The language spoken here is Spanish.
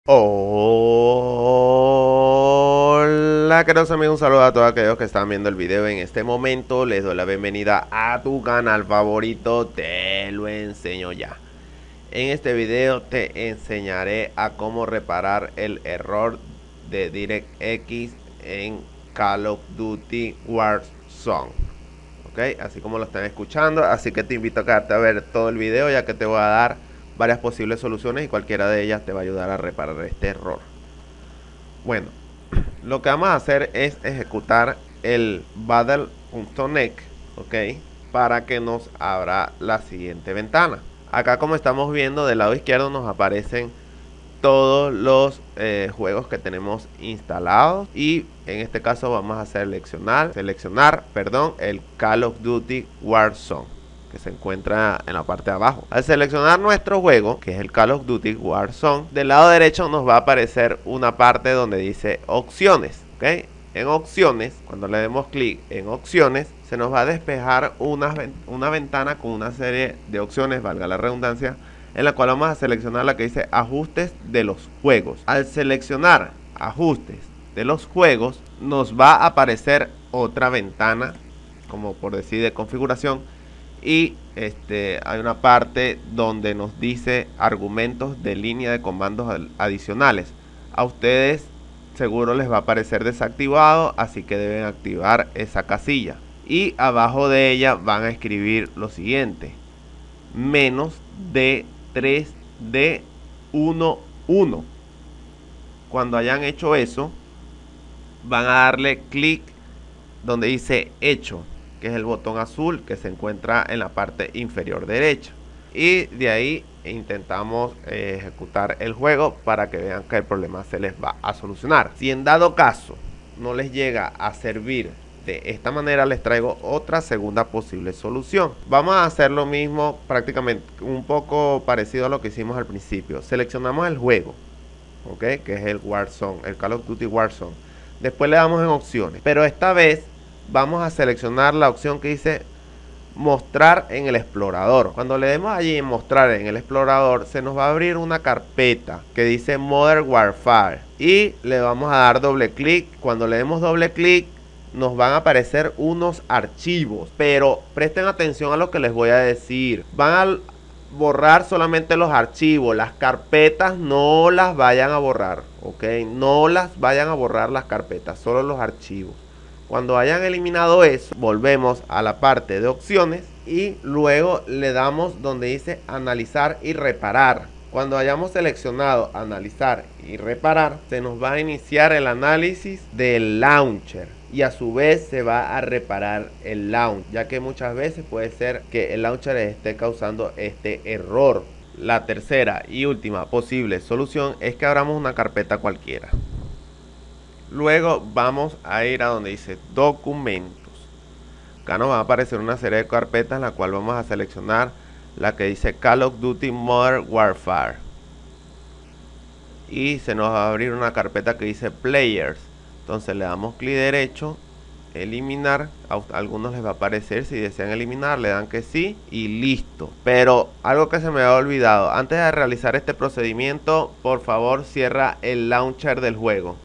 Hola queridos amigos, un saludo a todos aquellos que están viendo el video en este momento. Les doy la bienvenida a tu canal favorito, Te lo enseño ya. En este video te enseñaré a cómo reparar el error de DirectX en Call of Duty Warzone. Ok, así como lo están escuchando, así que te invito a quedarte a ver todo el video, ya que te voy a dar varias posibles soluciones y cualquiera de ellas te va a ayudar a reparar este error. Bueno, lo que vamos a hacer es ejecutar el battle.net, ok, para que nos abra la siguiente ventana. Acá, como estamos viendo, del lado izquierdo nos aparecen todos los juegos que tenemos instalados, y en este caso vamos a seleccionar el Call of Duty Warzone, que se encuentra en la parte de abajo. Al seleccionar nuestro juego, que es el Call of Duty Warzone, del lado derecho nos va a aparecer una parte donde dice opciones, ¿ok? En opciones, cuando le demos clic en opciones, se nos va a despejar una ventana con una serie de opciones, valga la redundancia, en la cual vamos a seleccionar la que dice ajustes de los juegos. Al seleccionar ajustes de los juegos, nos va a aparecer otra ventana, como por decir, de configuración, y hay una parte donde nos dice argumentos de línea de comandos adicionales. A ustedes seguro les va a aparecer desactivado, así que deben activar esa casilla, y abajo de ella van a escribir lo siguiente: menos de 3D11. Cuando hayan hecho eso, van a darle clic donde dice hecho, que es el botón azul que se encuentra en la parte inferior derecha, y de ahí intentamos ejecutar el juego para que vean que el problema se les va a solucionar. Si en dado caso no les llega a servir de esta manera, les traigo otra segunda posible solución. Vamos a hacer lo mismo, prácticamente un poco parecido a lo que hicimos al principio. Seleccionamos el juego, ok, que es el Warzone, el Call of Duty Warzone. Después le damos en opciones, pero esta vez vamos a seleccionar la opción que dice mostrar en el explorador. Cuando le demos allí en mostrar en el explorador, se nos va a abrir una carpeta que dice Modern Warfare, y le vamos a dar doble clic. Cuando le demos doble clic, nos van a aparecer unos archivos, pero presten atención a lo que les voy a decir. Van a borrar solamente los archivos, las carpetas no las vayan a borrar, ok, no las vayan a borrar las carpetas, solo los archivos. Cuando hayan eliminado eso, volvemos a la parte de opciones y luego le damos donde dice analizar y reparar. Cuando hayamos seleccionado analizar y reparar, se nos va a iniciar el análisis del launcher, y a su vez se va a reparar el launcher, ya que muchas veces puede ser que el launcher esté causando este error. La tercera y última posible solución es que abramos una carpeta cualquiera. Luego vamos a ir a donde dice documentos. Acá nos va a aparecer una serie de carpetas, en la cual vamos a seleccionar la que dice Call of Duty Modern Warfare, y se nos va a abrir una carpeta que dice Players. Entonces le damos clic derecho, eliminar. A algunos les va a aparecer, si desean eliminar le dan que sí y listo. Pero algo que se me había olvidado: antes de realizar este procedimiento, por favor cierra el launcher del juego.